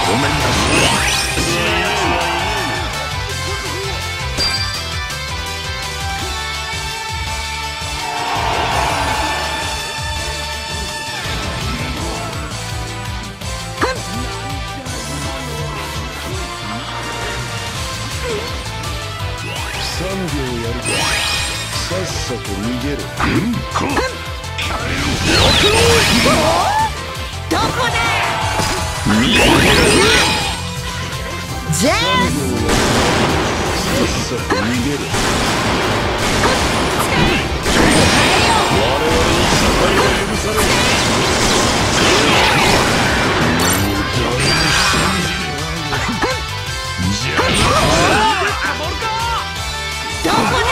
ごめんなさい。3秒やるか。さっさと逃げろ。 どこだ。ジェス。 さっさと逃げろ。我々に戦いは許されない。 どこだ。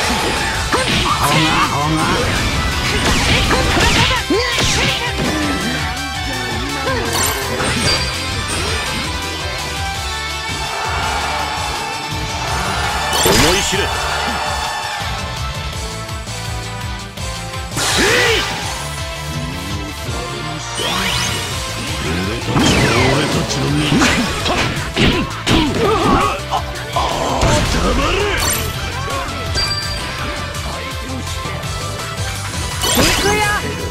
思い知れ。俺たちの味黙れ。 行くよ。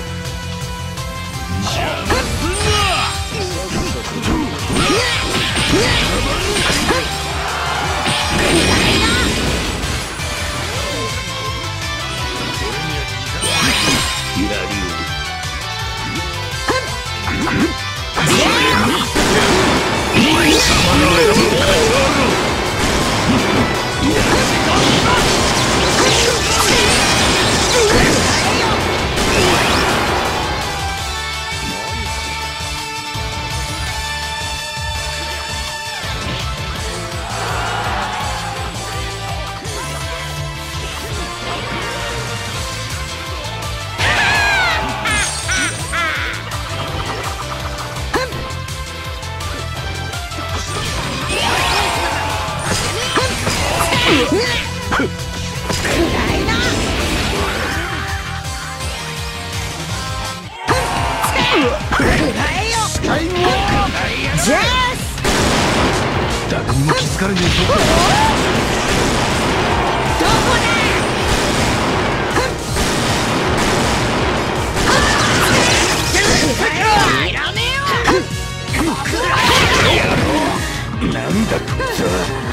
ジェス。 誰にも気づかれねえぞ。 どこだ。いらねえよ。 なんだこいつは。